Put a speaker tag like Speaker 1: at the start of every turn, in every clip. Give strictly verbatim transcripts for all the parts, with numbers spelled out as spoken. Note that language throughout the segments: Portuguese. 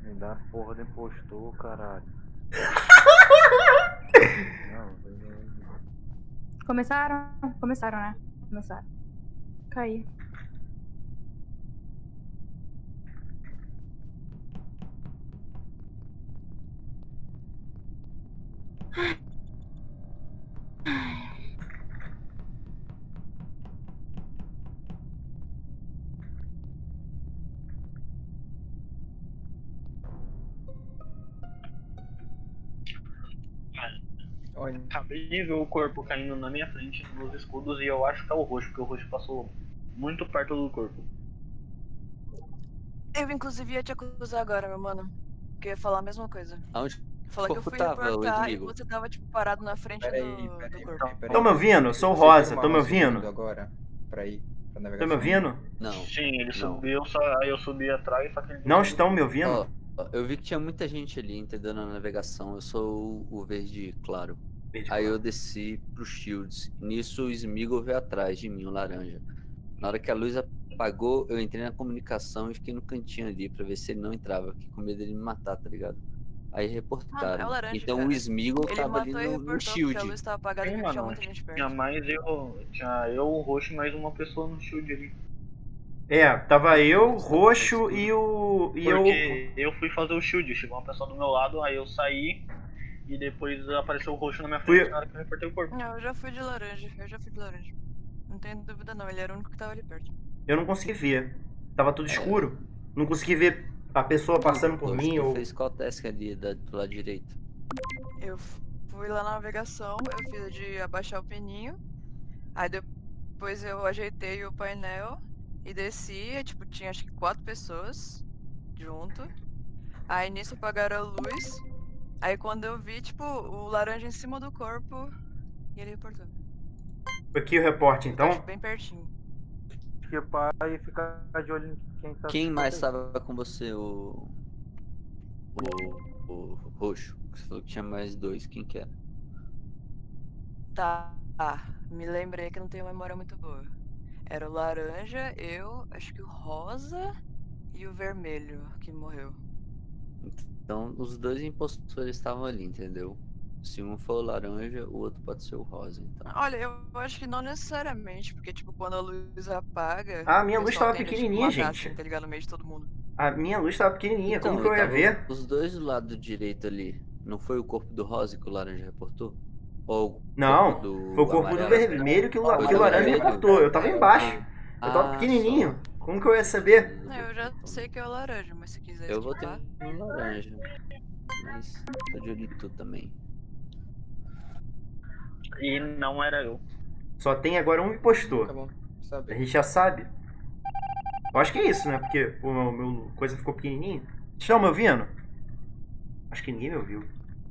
Speaker 1: Me dá porra de impostor, caralho. Não, não.
Speaker 2: Começaram? Começaram, né? Começaram. Caí.
Speaker 3: Olha, acabei de ver o corpo caindo na minha frente nos escudos e eu acho que é o roxo, porque o roxo passou muito perto do corpo.
Speaker 4: Eu, inclusive, ia te acusar agora, meu mano. Porque eu ia falar a mesma coisa.
Speaker 5: Aonde
Speaker 4: Falar que eu
Speaker 5: corpo
Speaker 4: fui
Speaker 5: tava,
Speaker 4: reportar e
Speaker 5: Edmigo?
Speaker 4: você tava, tipo, parado na frente
Speaker 3: Peraí,
Speaker 4: do,
Speaker 3: peraí,
Speaker 4: do corpo.
Speaker 3: peraí, peraí.
Speaker 6: Tão me ouvindo? Eu sou o
Speaker 3: Vocês
Speaker 6: Rosa,
Speaker 3: viram
Speaker 6: tão me
Speaker 3: Marlon
Speaker 6: ouvindo?
Speaker 3: subindo agora pra ir pra navegação?
Speaker 6: Tão me ouvindo?
Speaker 5: Não.
Speaker 3: Sim, ele
Speaker 5: Não.
Speaker 3: subiu, só, aí eu subi atrás, só que ele...
Speaker 6: Não estão me ouvindo?
Speaker 5: Ó, ó, eu vi que tinha muita gente ali, entendeu? Na navegação. Eu sou o, o verde claro.
Speaker 6: Verde
Speaker 5: Aí
Speaker 6: claro.
Speaker 5: eu desci pro Shields. Nisso o Smeagol veio atrás de mim, o laranja. Na hora que a luz apagou, eu entrei na comunicação e fiquei no cantinho ali pra ver se ele não entrava, fiquei com medo dele me matar, tá ligado? Aí reportaram.
Speaker 4: Ah, é o laranja,
Speaker 5: então
Speaker 4: cara.
Speaker 5: o Smeagol
Speaker 4: Ele
Speaker 5: tava ali
Speaker 4: matou e
Speaker 5: no,
Speaker 4: reportou
Speaker 5: no
Speaker 4: porque a
Speaker 5: Shield.
Speaker 4: luz tava apagada e
Speaker 3: Sim,
Speaker 4: tinha
Speaker 3: mano,
Speaker 4: muita gente perto.
Speaker 3: tinha mais eu, tinha eu, o roxo e mais uma pessoa no shield ali.
Speaker 6: É, tava eu,
Speaker 5: Eles
Speaker 6: Roxo
Speaker 5: tavam
Speaker 6: e o... E
Speaker 3: Porque
Speaker 6: eu...
Speaker 3: eu fui fazer o shield, chegou uma pessoa do meu lado, aí eu saí e depois apareceu o roxo na minha frente
Speaker 6: Fui-
Speaker 3: na hora que eu reportei o corpo.
Speaker 4: Não, eu já fui de laranja, eu já fui de laranja. Não tenho dúvida não, ele era o único que tava ali perto.
Speaker 6: Eu não consegui ver. Tava tudo
Speaker 5: É.
Speaker 6: escuro. Não consegui ver a pessoa passando por
Speaker 5: Roxo,
Speaker 6: mim
Speaker 5: tu
Speaker 6: ou...
Speaker 5: fez qual task ali da, do lado direito?
Speaker 4: Eu fui lá na navegação, eu fiz de abaixar o pininho, aí depois eu ajeitei o painel e desci, e, tipo, tinha acho que quatro pessoas junto. Aí nisso apagaram a luz, aí quando eu vi, tipo, o laranja em cima do corpo, e ele reportou.
Speaker 6: Aqui o reporte,
Speaker 4: Eu tava,
Speaker 6: então.
Speaker 4: tipo, bem pertinho.
Speaker 1: Que pai e ficar de olho em quem tá...
Speaker 5: Quem mais estava com você, o... O... O roxo? Você falou que tinha mais dois, quem que era?
Speaker 4: Tá, ah, me lembrei que não tenho memória muito boa. Era o laranja, eu, acho que o rosa e o vermelho que morreu.
Speaker 5: Então, os dois impostores estavam ali, entendeu? Se um for o laranja, o outro pode ser o rosa, então.
Speaker 4: Olha, eu acho que não necessariamente, porque, tipo, quando a luz apaga.
Speaker 6: Ah, a minha
Speaker 4: o
Speaker 6: luz
Speaker 4: pessoal
Speaker 6: tava
Speaker 4: tende a,
Speaker 6: pequenininha,
Speaker 4: tipo, matar,
Speaker 6: gente.
Speaker 4: assim, tá ligado? No meio de todo mundo.
Speaker 6: A minha luz tava pequenininha,
Speaker 5: Então,
Speaker 6: como que eu ia
Speaker 5: tava
Speaker 6: ver?
Speaker 5: os dois do lado direito ali. Não foi o corpo do rosa que o laranja reportou? Ou o
Speaker 6: Não,
Speaker 5: corpo do
Speaker 6: foi o corpo do
Speaker 5: amarelo?
Speaker 6: vermelho que o, la-
Speaker 5: Foi
Speaker 6: que o
Speaker 5: do
Speaker 6: laranja
Speaker 5: vermelho?
Speaker 6: reportou. Eu tava embaixo. Eu tava
Speaker 5: Ah,
Speaker 6: pequenininho.
Speaker 5: só.
Speaker 6: Como que eu ia saber?
Speaker 4: Não, eu já sei que é o laranja, mas se quiser
Speaker 5: Eu vou ter
Speaker 4: explicar.
Speaker 5: no laranja. Mas tô de olho em tu também.
Speaker 3: E não era eu.
Speaker 6: Só tem agora um impostor.
Speaker 3: Tá bom,
Speaker 6: A
Speaker 3: sabe?
Speaker 6: gente já sabe. Eu acho que é isso, né? Porque o meu, meu coisa ficou pequenininho. Estão me ouvindo? Acho que ninguém me ouviu.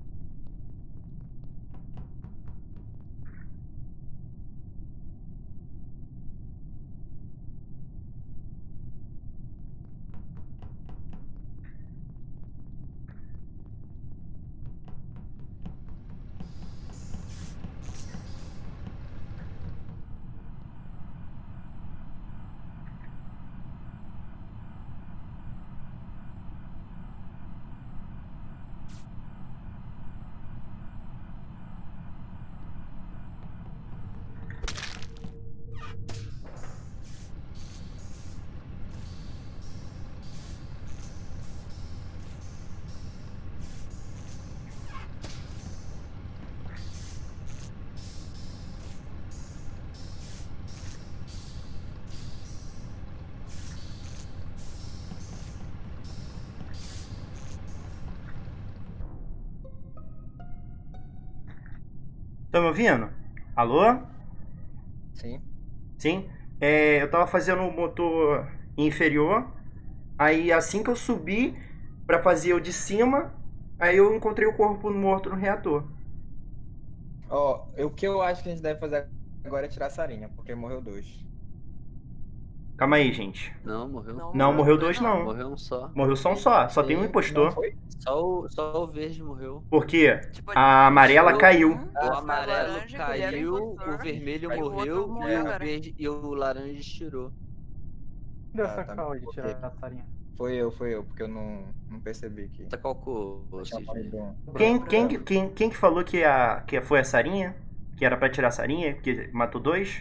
Speaker 6: Estão me ouvindo? Alô?
Speaker 3: Sim.
Speaker 6: Sim? É, eu tava fazendo o motor inferior. Aí assim que eu subi pra fazer o de cima, aí eu encontrei o corpo morto no reator.
Speaker 3: Ó, o que eu acho que a gente deve fazer agora é tirar a Sarinha, porque morreu dois.
Speaker 6: Calma aí, gente.
Speaker 5: Não, morreu.
Speaker 4: Não,
Speaker 6: Não, morreu dois não.
Speaker 5: Morreu um só.
Speaker 6: Morreu só um só. Só tem um
Speaker 3: E
Speaker 6: impostor.
Speaker 3: não foi?
Speaker 5: Só o, só o verde morreu.
Speaker 6: Por quê?
Speaker 4: Tipo,
Speaker 6: A amarela
Speaker 4: tirou
Speaker 6: caiu.
Speaker 4: um,
Speaker 5: O
Speaker 4: foi
Speaker 5: amarelo
Speaker 4: laranja, que ele era
Speaker 5: caiu,
Speaker 4: impostor,
Speaker 5: o vermelho
Speaker 4: aí o outro
Speaker 5: morreu
Speaker 4: morreu
Speaker 5: e o
Speaker 4: agora.
Speaker 5: verde e o laranja tirou.
Speaker 1: Deu
Speaker 3: Ah,
Speaker 1: essa
Speaker 3: tá
Speaker 1: calma
Speaker 3: bom,
Speaker 1: de tirar
Speaker 3: ok.
Speaker 1: a Sarinha.
Speaker 7: Foi eu, foi eu, porque eu não, não percebi que
Speaker 5: Tá qual cor,
Speaker 7: tinha
Speaker 5: Sidney?
Speaker 7: morrido um.
Speaker 6: Quem, quem, quem, quem que falou que, a, que foi a Sarinha? Que era pra tirar a Sarinha? Que matou dois?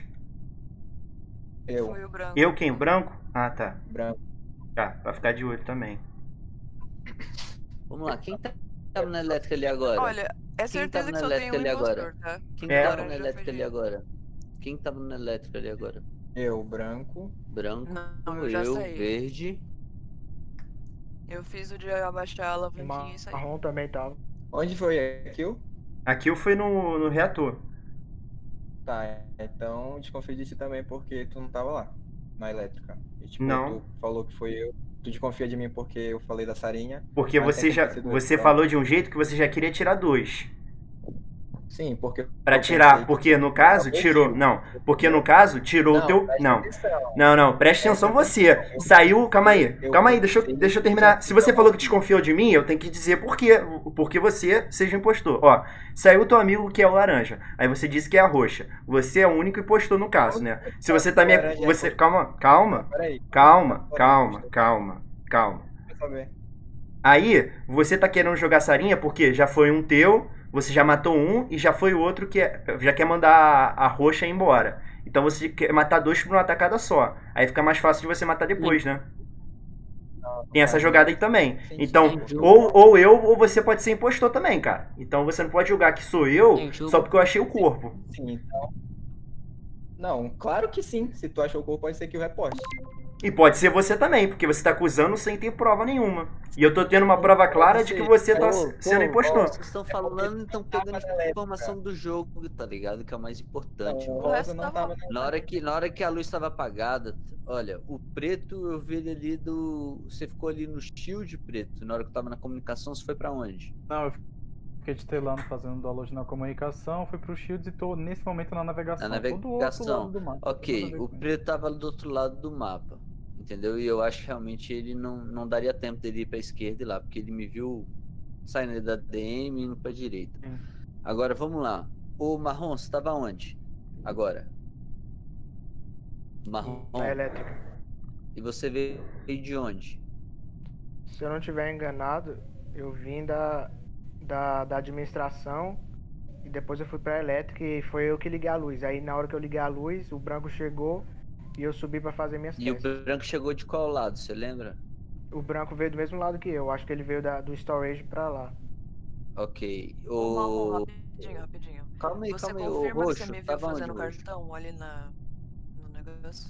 Speaker 7: Eu,
Speaker 4: Foi o branco.
Speaker 6: Eu quem? O branco? Ah, tá.
Speaker 7: branco.
Speaker 6: Tá, pra ficar de olho também.
Speaker 5: Vamos lá, quem tá- tava na elétrica ali agora?
Speaker 4: Olha, é
Speaker 5: Quem
Speaker 4: certeza
Speaker 5: tava
Speaker 4: que
Speaker 5: na
Speaker 4: só tem um
Speaker 5: elétrica ali agora?
Speaker 4: impostor, tá?
Speaker 5: Quem
Speaker 6: É.
Speaker 5: tava na
Speaker 4: Laranja
Speaker 5: elétrica
Speaker 4: foi
Speaker 5: ali
Speaker 4: de-
Speaker 5: agora? Quem tava na elétrica ali agora?
Speaker 7: Eu, branco.
Speaker 5: Branco,
Speaker 4: Não, eu já
Speaker 5: eu,
Speaker 4: saí.
Speaker 5: verde.
Speaker 4: Eu fiz o de abaixar a
Speaker 8: O
Speaker 4: alavanquinha e sair.
Speaker 8: marrom também tava.
Speaker 7: Onde foi aquilo?
Speaker 6: Aqui eu fui no, no reator.
Speaker 7: Tá, então desconfio de ti também porque tu não tava lá, na elétrica. E, tipo,
Speaker 6: Não.
Speaker 7: tu falou que foi eu. Tu desconfia de mim porque eu falei da Sarinha.
Speaker 6: Porque
Speaker 7: Mas
Speaker 6: você
Speaker 7: tem
Speaker 6: já
Speaker 7: como ter sido
Speaker 6: você
Speaker 7: ele, tá?
Speaker 6: falou de um jeito que você já queria tirar dois.
Speaker 7: Sim, porque.
Speaker 6: Pra
Speaker 7: eu
Speaker 6: tirar,
Speaker 7: pensei que
Speaker 6: porque
Speaker 7: tu
Speaker 6: no caso
Speaker 7: acabou
Speaker 6: tirou.
Speaker 7: de-
Speaker 6: Não, porque no caso tirou o teu.
Speaker 7: presta
Speaker 6: Não,
Speaker 7: atenção.
Speaker 6: não, não, presta atenção você. Saiu. Calma aí,
Speaker 7: Eu
Speaker 6: calma aí, deixa eu,
Speaker 7: pensei
Speaker 6: deixa eu
Speaker 7: que
Speaker 6: terminar.
Speaker 7: tinha
Speaker 6: Se você
Speaker 7: sido
Speaker 6: falou que
Speaker 7: alguém.
Speaker 6: desconfiou de mim, eu tenho que dizer por quê. Porque você seja impostor. Ó, saiu o teu amigo que é o laranja. Aí você disse que é a roxa. Você é o único impostor no caso, né? Se você tá me.
Speaker 7: Laranja é
Speaker 6: Você.
Speaker 7: impostor.
Speaker 6: Calma, calma,
Speaker 7: Peraí.
Speaker 6: calma, calma, calma, calma.
Speaker 7: Quer saber?
Speaker 6: Aí, você tá querendo jogar Sarinha porque já foi um teu, você já matou um e já foi o outro que é- já quer mandar a, a roxa embora. Então você quer matar dois por uma tacada só. Aí fica mais fácil de você matar depois, né? Tem essa jogada aí também.
Speaker 7: Sim,
Speaker 6: Então,
Speaker 5: sim.
Speaker 6: ou, ou eu, ou você pode ser impostor também, cara. Então você não pode julgar que sou eu
Speaker 5: Sim, julga.
Speaker 6: só porque eu achei o corpo.
Speaker 7: Sim, então. Não, claro que sim. Se tu achou o corpo, pode ser que o reposte.
Speaker 6: E pode ser você também, porque você tá acusando sem ter prova nenhuma. E eu tô tendo uma prova clara de que você tá
Speaker 5: Pô,
Speaker 6: sendo
Speaker 5: pô,
Speaker 6: impostor.
Speaker 5: Vocês estão falando e estão pegando
Speaker 7: tava na elétrica.
Speaker 5: informação do jogo, tá ligado? Que é o mais importante.
Speaker 7: Não,
Speaker 4: O
Speaker 7: o
Speaker 4: resto
Speaker 7: Rosa não
Speaker 4: tava-
Speaker 7: tava.
Speaker 5: Na hora que, na hora que a luz estava apagada, olha, o preto eu vi ele ali do. Você ficou ali no shield preto. Na hora que eu tava na comunicação, você foi pra onde?
Speaker 9: Não, eu fiquei destelando, fazendo download na comunicação, fui pro Shields e tô nesse momento na navegação.
Speaker 5: Na
Speaker 9: Tô do outro
Speaker 5: navegação.
Speaker 9: lado do mapa.
Speaker 5: Ok,
Speaker 9: Nada a ver
Speaker 5: o
Speaker 9: com
Speaker 5: preto tava do outro lado do mapa. Entendeu? E eu acho que realmente ele não, não daria tempo dele ir pra esquerda e lá, porque ele me viu saindo da D M e indo pra direita.
Speaker 9: Sim.
Speaker 5: Agora vamos lá. O Marrom, você tava onde? Agora. Marrom.
Speaker 8: Na elétrica.
Speaker 5: E você veio de onde?
Speaker 8: Se eu não tiver enganado, eu vim da, da, da administração e depois eu fui pra elétrica e foi eu que liguei a luz. Aí na hora que eu liguei a luz, o branco chegou e eu subi pra fazer minhas
Speaker 5: E o
Speaker 8: testes.
Speaker 5: branco chegou de qual lado, você lembra?
Speaker 8: O branco veio do mesmo lado que eu. Acho que ele veio da, do storage pra lá.
Speaker 5: Ok.
Speaker 4: Ô, Marrom,
Speaker 5: O.
Speaker 4: rapidinho, rapidinho.
Speaker 5: Calma aí,
Speaker 4: Você
Speaker 5: calma aí. O
Speaker 4: confirma que você
Speaker 5: roxo,
Speaker 4: me viu
Speaker 5: tava onde,
Speaker 4: fazendo
Speaker 5: roxo?
Speaker 4: cartão ali na, no negócio?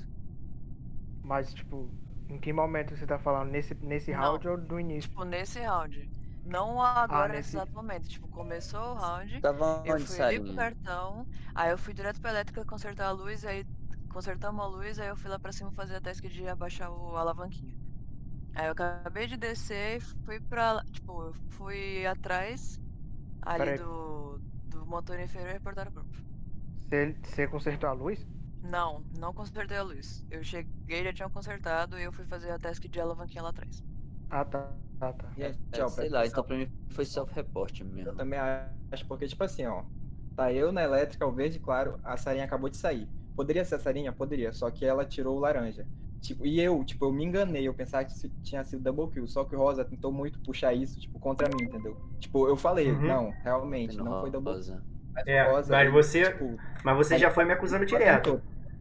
Speaker 8: Mas, tipo, em que momento você tá falando? Nesse, nesse
Speaker 4: Não.
Speaker 8: round ou do início?
Speaker 4: Tipo, nesse round. Não agora, nesse
Speaker 8: nesse-
Speaker 4: exato momento. Tipo, começou o round,
Speaker 5: Tava
Speaker 4: eu
Speaker 5: onde,
Speaker 4: fui ali pro
Speaker 5: Sarinha?
Speaker 4: cartão, aí eu fui direto pra elétrica consertar a luz, aí consertamos a luz, aí eu fui lá pra cima fazer a task de abaixar o a alavanquinha. Aí eu acabei de descer e fui pra. Tipo, eu fui atrás ali
Speaker 8: Peraí.
Speaker 4: do, do motor inferior e reportar o corpo.
Speaker 8: Você, você consertou a luz?
Speaker 4: Não, não consertei a luz. Eu cheguei, já tinham consertado e eu fui fazer a task de alavanquinha lá atrás.
Speaker 8: Ah, tá. Ah, tá.
Speaker 7: E aí,
Speaker 5: É,
Speaker 7: tchau,
Speaker 5: sei
Speaker 7: presta
Speaker 5: lá,
Speaker 7: atenção.
Speaker 5: então pra mim foi self-report
Speaker 7: Eu
Speaker 5: mesmo.
Speaker 7: também acho, porque, tipo assim, ó. Tá eu na elétrica, o verde, claro, a Sarinha acabou de sair. Poderia ser a Sarinha? Poderia, só que ela tirou o laranja. Tipo, e eu, tipo, eu me enganei, eu pensava que se- tinha sido double kill, só que o Rosa tentou muito puxar isso, tipo, contra mim, entendeu? Tipo, eu falei,
Speaker 6: Uhum.
Speaker 7: não, realmente,
Speaker 5: Tem
Speaker 7: não foi double kill.
Speaker 5: rosa.
Speaker 7: Mas
Speaker 6: É,
Speaker 7: o Rosa,
Speaker 6: mas
Speaker 7: ele,
Speaker 6: você-
Speaker 7: tipo,
Speaker 6: Mas você já foi me acusando direto.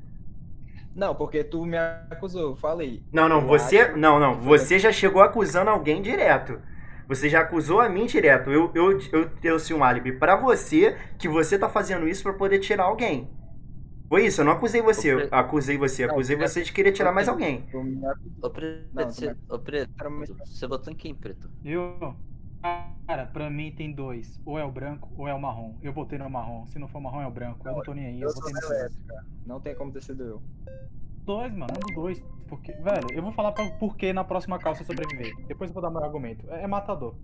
Speaker 7: não, porque tu me acusou, eu falei.
Speaker 6: Não, não,
Speaker 7: eu
Speaker 6: você.
Speaker 7: acho
Speaker 6: Não, não.
Speaker 7: que foi
Speaker 6: Você já chegou acusando alguém direto. Você já acusou a mim direto. Eu, eu, eu trouxe um álibi pra você que você tá fazendo isso pra poder tirar alguém. Foi isso, eu não acusei você. Eu acusei você, acusei você de querer tirar mais alguém.
Speaker 7: Tu me acusou.
Speaker 5: Ô, Preto,
Speaker 7: Não,
Speaker 5: você,
Speaker 7: também.
Speaker 5: ô, Preto,
Speaker 7: Era uma-
Speaker 5: você votou em quem, Preto?
Speaker 9: Eu, cara, pra mim tem dois. Ou é o branco ou é o marrom. Eu votei no marrom. Se não for marrom, é o branco. Eu não tô nem aí. Eu
Speaker 7: Eu sou
Speaker 9: votei
Speaker 7: na
Speaker 9: no dois.
Speaker 7: elétrica, não tem como ter sido eu.
Speaker 9: Dois, mano. Um dos dois. Porque, velho, eu vou falar pra, por que na próxima calça sobreviver. Depois eu vou dar meu argumento. É, é matador.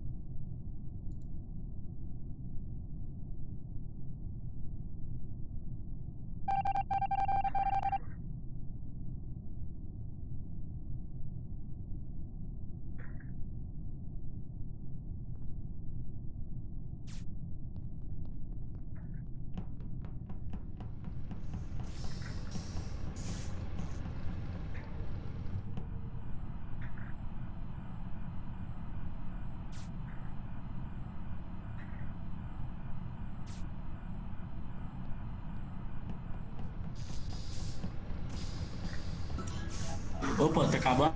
Speaker 10: Opa, tá acabando?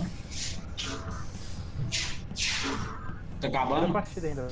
Speaker 10: Tá
Speaker 9: Olha a
Speaker 10: acabando?
Speaker 9: partida ainda.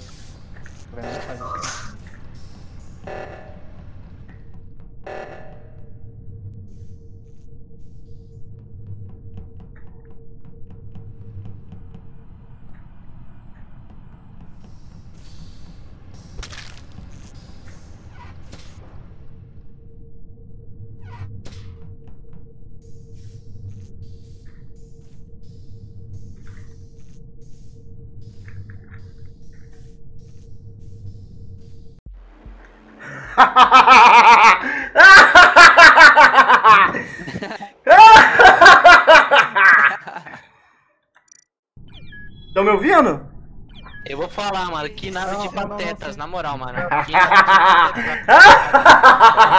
Speaker 6: Estão me ouvindo?
Speaker 11: Eu vou falar, mano, que nave
Speaker 9: Não,
Speaker 11: de
Speaker 9: não, não, não,
Speaker 11: patetas,
Speaker 9: sim.
Speaker 11: na moral, mano. Que nave de patetas.